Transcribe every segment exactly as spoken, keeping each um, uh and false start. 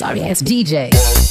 Sorry ass D J.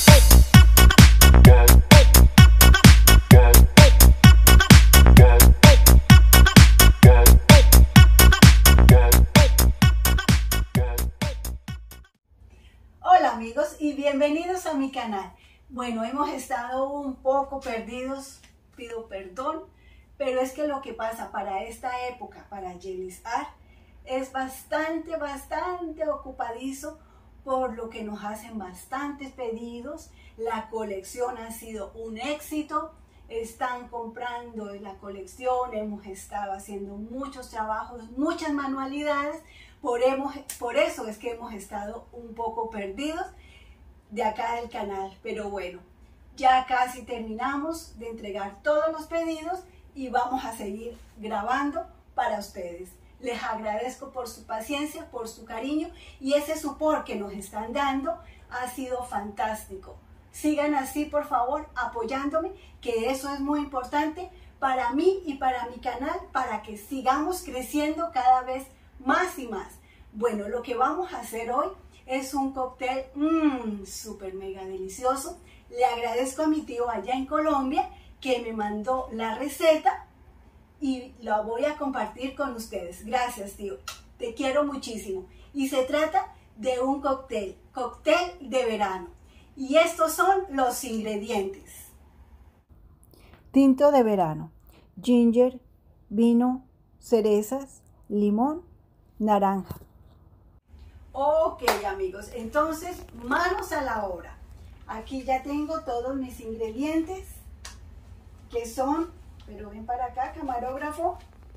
Hola amigos y bienvenidos a mi canal. Bueno, hemos estado un poco perdidos, pido perdón, pero es que lo que pasa para esta época, para Jelly's Art, es bastante, bastante ocupadizo, por lo que nos hacen bastantes pedidos. La colección ha sido un éxito, están comprando la colección, hemos estado haciendo muchos trabajos, muchas manualidades, por, hemos, por eso es que hemos estado un poco perdidos de acá del canal, pero bueno, ya casi terminamos de entregar todos los pedidos y vamos a seguir grabando para ustedes. Les agradezco por su paciencia, por su cariño y ese support que nos están dando ha sido fantástico. Sigan así, por favor, apoyándome, que eso es muy importante para mí y para mi canal, para que sigamos creciendo cada vez más y más. Bueno, lo que vamos a hacer hoy es un cóctel mmm, súper mega delicioso. Le agradezco a mi tío allá en Colombia que me mandó la receta y la voy a compartir con ustedes. Gracias, tío. Te quiero muchísimo. Y se trata de un cóctel, cóctel de verano. Y estos son los ingredientes. Tinto de verano, ginger, vino, cerezas, limón, naranja. Ok, amigos, entonces manos a la obra. Aquí ya tengo todos mis ingredientes, que son, pero ven para acá, camarógrafo.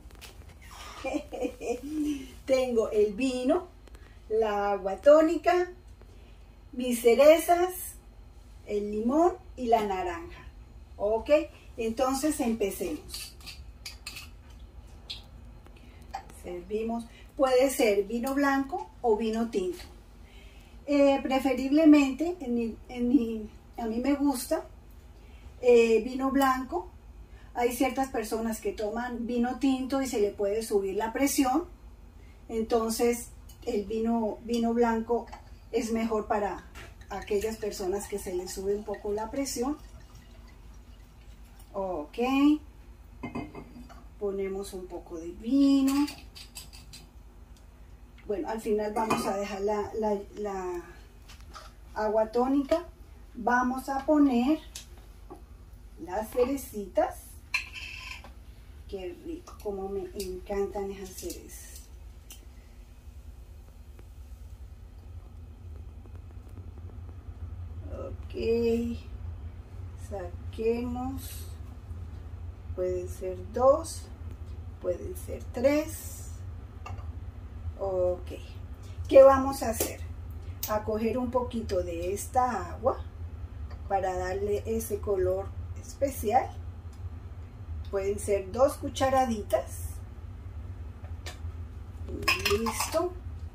Tengo el vino, la agua tónica, mis cerezas, el limón y la naranja. Ok, entonces empecemos. Servimos. Puede ser vino blanco o vino tinto. Eh, preferiblemente, en mi, en mi, a mí me gusta eh, vino blanco. Hay ciertas personas que toman vino tinto y se le puede subir la presión. Entonces, el vino, vino blanco es mejor para aquellas personas que se les sube un poco la presión. Ok. Ponemos un poco de vino. Bueno, al final vamos a dejar la, la, la agua tónica. Vamos a poner las cerecitas. Qué rico, como me encantan esas cerezas. Ok, saquemos. Pueden ser dos, pueden ser tres. Ok, ¿qué vamos a hacer? A coger un poquito de esta agua para darle ese color especial. Pueden ser dos cucharaditas. Listo.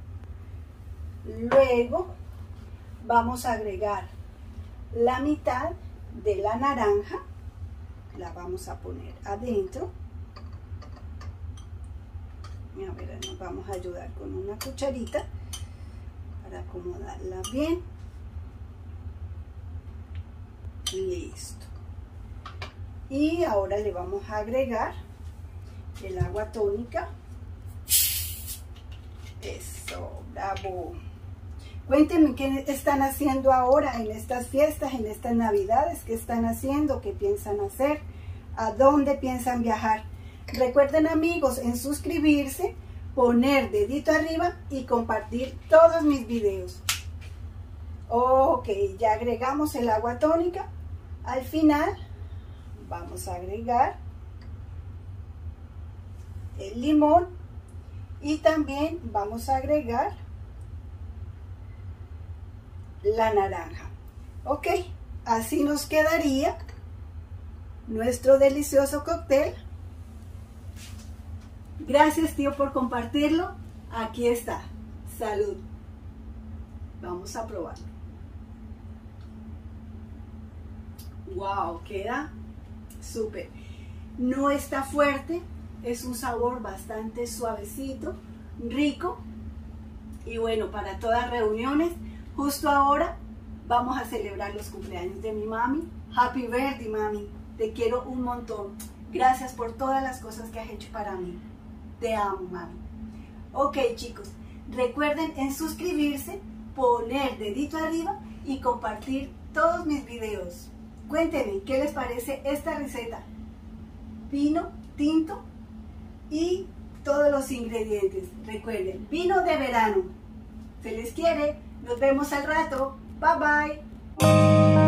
Luego vamos a agregar la mitad de la naranja. La vamos a poner adentro. A ver, nos vamos a ayudar con una cucharita para acomodarla bien. Listo. Y ahora le vamos a agregar el agua tónica. Eso, bravo. Cuéntenme qué están haciendo ahora en estas fiestas, en estas navidades, qué están haciendo, qué piensan hacer, a dónde piensan viajar. Recuerden, amigos, en suscribirse, poner dedito arriba y compartir todos mis videos. Ok, ya agregamos el agua tónica. Al final vamos a agregar el limón y también vamos a agregar la naranja. Ok, así nos quedaría nuestro delicioso cóctel. Gracias, tío, por compartirlo. Aquí está. Salud. Vamos a probarlo. Wow, queda súper. No está fuerte, es un sabor bastante suavecito, rico. Y bueno, para todas reuniones, justo ahora Vamos a celebrar los cumpleaños de mi mami. Happy birthday, mami. Te quiero un montón. Gracias por todas las cosas que has hecho para mí. Te amo, mami. Ok, chicos, recuerden en suscribirse, poner dedito arriba y compartir todos mis videos. Cuéntenme qué les parece esta receta. Vino tinto y todos los ingredientes. Recuerden, vino de verano. Se les quiere. Nos vemos al rato. Bye bye.